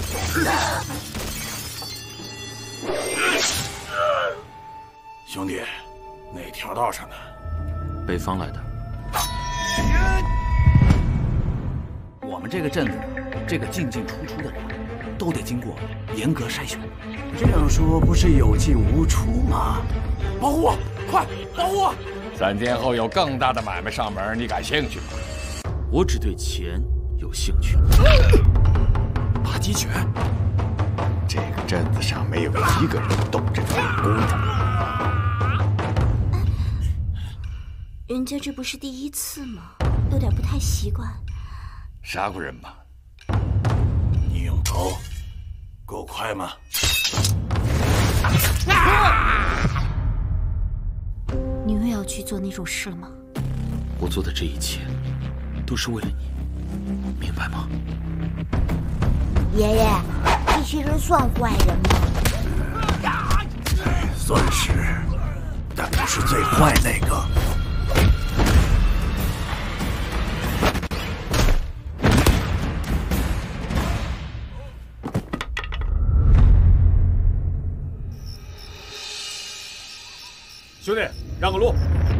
兄弟，哪条道上的？ 北方来的。 我们这个镇子呢，这个进出的人，都得经过严格筛选。 这样说不是有进无出吗？保护我，快保护我 ！3天后有更大的买卖上门，你感兴趣吗？ 我只对钱有兴趣。 打击拳。 这个镇子上没有一个人懂这个功夫。 人家这不是第1次吗？有点不太习惯。 杀过人吗？ 你用头够快吗？ 你又要去做那种事了吗？ 我做的这一切，都是为了你，明白吗？ 爷爷，这些人算坏人吗？ 算是，但不是最坏那个。 兄弟，让个路！